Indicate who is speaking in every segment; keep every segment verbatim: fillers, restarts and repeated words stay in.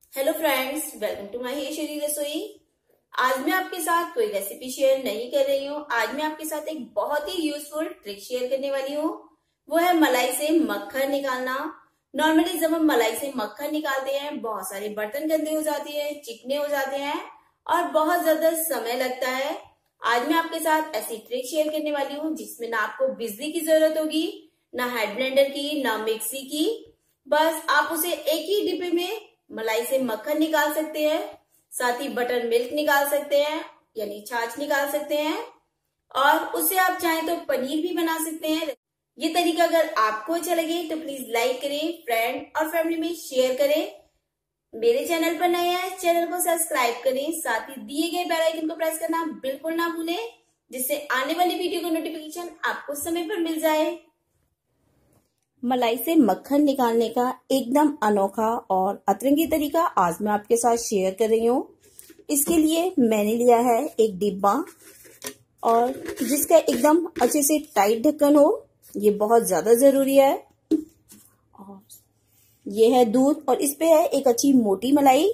Speaker 1: Hello friends, welcome to my Aishwarya Rasoi. आज मैं आपके साथ कोई रेसिपी शेयर नहीं कर रही हूँ। आज मैं आपके साथ एक बहुत ही यूजफुल ट्रिक शेयर करने वाली हूँ। वो है मलाई से मक्खन निकालना। नॉर्मली जब हम मलाई से मक्खन निकालते हैं, बहुत सारे बर्तन गंदे हो जाते हैं, चिकने हो जाते हैं और बहुत ज्यादा समय लगता है। आज मैं आपके साथ ऐसी ट्रिक शेयर करने वाली हूँ जिसमें ना आपको बिजली की जरूरत होगी, ना हैंड ब्लेंडर की, ना मिक्सी की। बस आप उसे एक ही डिब्बे में मलाई से मक्खन निकाल सकते हैं, साथ ही बटर मिल्क निकाल सकते हैं, यानी छाछ निकाल सकते हैं, और उससे आप चाहें तो पनीर भी बना सकते हैं। ये तरीका अगर आपको अच्छा लगे तो प्लीज लाइक करें, फ्रेंड और फैमिली में शेयर करें। मेरे चैनल पर नए हैं, चैनल को सब्सक्राइब करें, साथ ही दिए गए बेल आइकन को प्रेस करना बिल्कुल ना भूलें, जिससे आने वाली वीडियो का नोटिफिकेशन आपको समय पर मिल जाए। मलाई से मक्खन निकालने का एकदम अनोखा और अतरंगी तरीका आज मैं आपके साथ शेयर कर रही हूँ। इसके लिए मैंने लिया है एक डिब्बा और जिसका एकदम अच्छे से टाइट ढक्कन हो, ये बहुत ज्यादा जरूरी है। और ये है दूध और इस पे है एक अच्छी मोटी मलाई।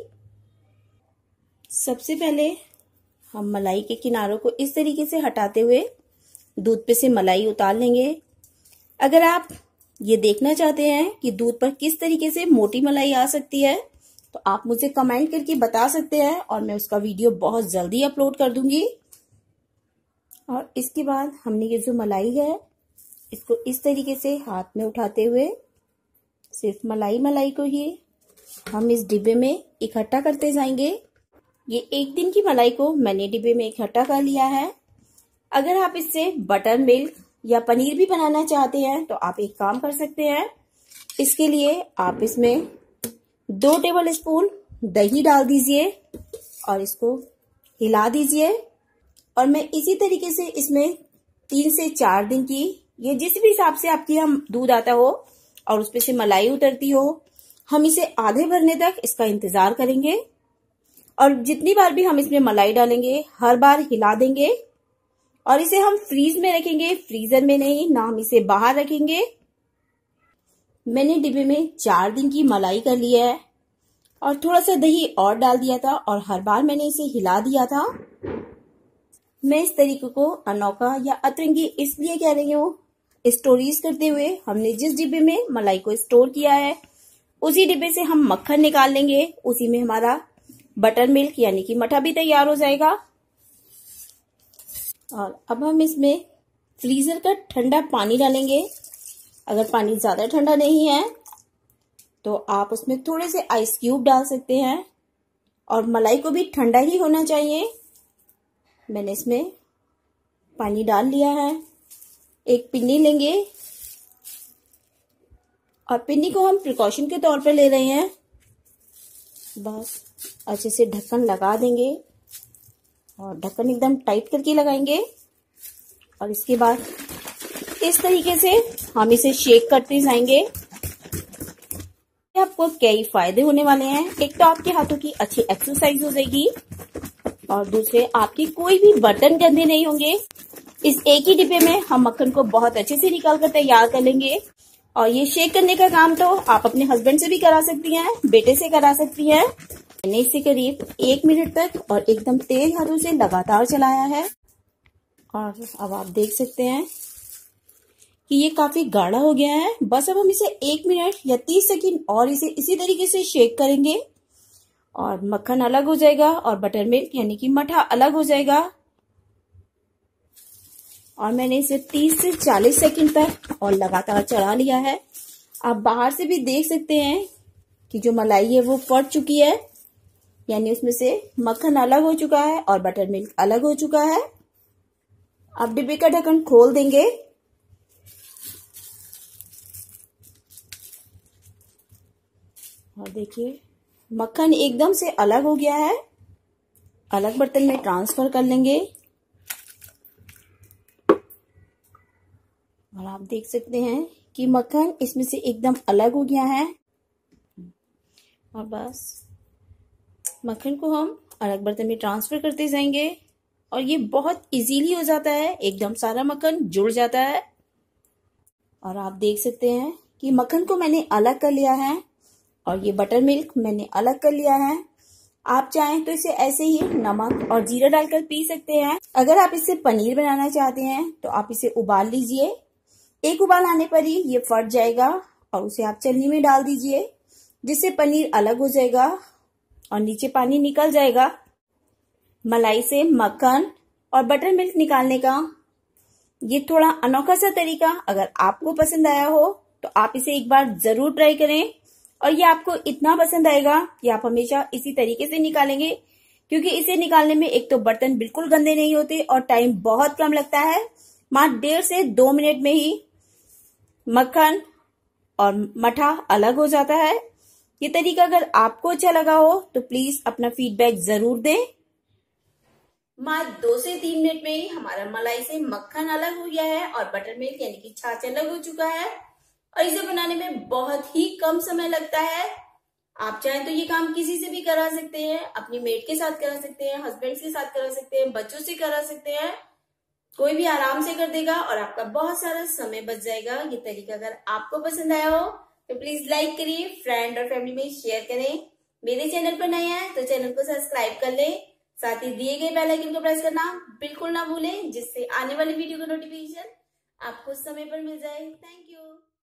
Speaker 1: सबसे पहले हम मलाई के किनारों को इस तरीके से हटाते हुए दूध पे से मलाई उतार लेंगे। अगर आप ये देखना चाहते हैं कि दूध पर किस तरीके से मोटी मलाई आ सकती है तो आप मुझे कमेंट करके बता सकते हैं और मैं उसका वीडियो बहुत जल्दी अपलोड कर दूंगी। और इसके बाद हमने ये जो मलाई है इसको इस तरीके से हाथ में उठाते हुए सिर्फ मलाई मलाई को ही हम इस डिब्बे में इकट्ठा करते जाएंगे। ये एक दिन की मलाई को मैंने डिब्बे में इकट्ठा कर लिया है। अगर आप इससे बटर मिल्क या पनीर भी बनाना चाहते हैं तो आप एक काम कर सकते हैं। इसके लिए आप इसमें दो टेबल स्पून दही डाल दीजिए और इसको हिला दीजिए। और मैं इसी तरीके से इसमें तीन से चार दिन की, ये जिस भी हिसाब से आपकी हम दूध आता हो और उसपे से मलाई उतरती हो, हम इसे आधे भरने तक इसका इंतजार करेंगे। और जितनी बार भी हम इसमें मलाई डालेंगे हर बार हिला देंगे और इसे हम फ्रीज में रखेंगे, फ्रीजर में नहीं, ना हम इसे बाहर रखेंगे। मैंने डिब्बे में चार दिन की मलाई कर लिया है और थोड़ा सा दही और डाल दिया था और हर बार मैंने इसे हिला दिया था। मैं इस तरीके को अनोखा या अतरंगी इसलिए कह रही हूँ, स्टोरेज करते हुए हमने जिस डिब्बे में मलाई को स्टोर किया है उसी डिब्बे से हम मक्खन निकाल लेंगे। उसी में हमारा बटर मिल्क यानी कि मठा भी तैयार हो जाएगा। और अब हम इसमें फ्रीजर का ठंडा पानी डालेंगे। अगर पानी ज्यादा ठंडा नहीं है तो आप उसमें थोड़े से आइस क्यूब डाल सकते हैं और मलाई को भी ठंडा ही होना चाहिए। मैंने इसमें पानी डाल लिया है। एक पिन्नी लेंगे और पिन्नी को हम प्रिकॉशन के तौर पर ले रहे हैं। बस अच्छे से ढक्कन लगा देंगे और ढक्कन एकदम टाइट करके लगाएंगे और इसके बाद इस तरीके से हम इसे शेक करते जाएंगे। आपको कई फायदे होने वाले हैं। एक तो आपके हाथों की अच्छी एक्सरसाइज हो जाएगी और दूसरे आपकी कोई भी बर्तन गंदे नहीं होंगे। इस एक ही डिब्बे में हम मक्खन को बहुत अच्छे से निकाल कर तैयार कर लेंगे। और ये शेक करने का काम तो आप अपने हस्बैंड से भी करा सकती हैं, बेटे से करा सकती हैं। मैंने इसे करीब एक मिनट तक और एकदम तेज हाथों से लगातार चलाया है और अब आप देख सकते हैं कि ये काफी गाढ़ा हो गया है। बस अब हम इसे एक मिनट या तीस सेकंड और इसे इसी तरीके से शेक करेंगे और मक्खन अलग हो जाएगा और बटर मिल्क यानी कि मठा अलग हो जाएगा। और मैंने इसे तीस से चालीस सेकंड तक और लगातार चला लिया है। आप बाहर से भी देख सकते हैं कि जो मलाई है वो फट चुकी है, यानी उसमें से मक्खन अलग हो चुका है और बटर मिल्क अलग हो चुका है। अब डिब्बे का ढक्कन खोल देंगे और देखिए मक्खन एकदम से अलग हो गया है। अलग बर्तन में ट्रांसफर कर लेंगे और आप देख सकते हैं कि मक्खन इसमें से एकदम अलग हो गया है। और बस मक्खन को हम अलग बर्तन में ट्रांसफर करते जाएंगे और ये बहुत इजीली हो जाता है, एकदम सारा मक्खन जुड़ जाता है। और आप देख सकते हैं कि मक्खन को मैंने अलग कर लिया है और ये बटर मिल्क मैंने अलग कर लिया है। आप चाहें तो इसे ऐसे ही नमक और जीरा डालकर पी सकते हैं। अगर आप इससे पनीर बनाना चाहते हैं तो आप इसे उबाल लीजिए। एक उबाल आने पर ही ये फट जाएगा और उसे आप चलनी में डाल दीजिए, जिससे पनीर अलग हो जाएगा और नीचे पानी निकल जाएगा। मलाई से मक्खन और बटर मिल्क निकालने का ये थोड़ा अनोखा सा तरीका अगर आपको पसंद आया हो तो आप इसे एक बार जरूर ट्राई करें और ये आपको इतना पसंद आएगा कि आप हमेशा इसी तरीके से निकालेंगे, क्योंकि इसे निकालने में एक तो बर्तन बिल्कुल गंदे नहीं होते और टाइम बहुत कम लगता है। मात्र डेढ़ से दो मिनट में ही मक्खन और मठा अलग हो जाता है। ये तरीका अगर आपको अच्छा लगा हो तो प्लीज अपना फीडबैक जरूर दें। मात्र दो से तीन मिनट में ही हमारा मलाई से मक्खन अलग हो गया है और बटर मिल्क यानी कि छाछ अलग हो चुका है और इसे बनाने में बहुत ही कम समय लगता है। आप चाहें तो ये काम किसी से भी करा सकते हैं, अपनी मेड के साथ करा सकते हैं, हस्बैंड के साथ करा सकते हैं, बच्चों से करा सकते हैं, कोई भी आराम से कर देगा और आपका बहुत सारा समय बच जाएगा। ये तरीका अगर आपको पसंद आया हो तो प्लीज लाइक करिए, फ्रेंड और फैमिली में शेयर करें। मेरे चैनल पर नए हैं तो चैनल को सब्सक्राइब कर लें, साथ ही दिए गए बेल आइकन को प्रेस करना बिल्कुल ना भूलें, जिससे आने वाली वीडियो का नोटिफिकेशन आपको समय पर मिल जाए। Thank you.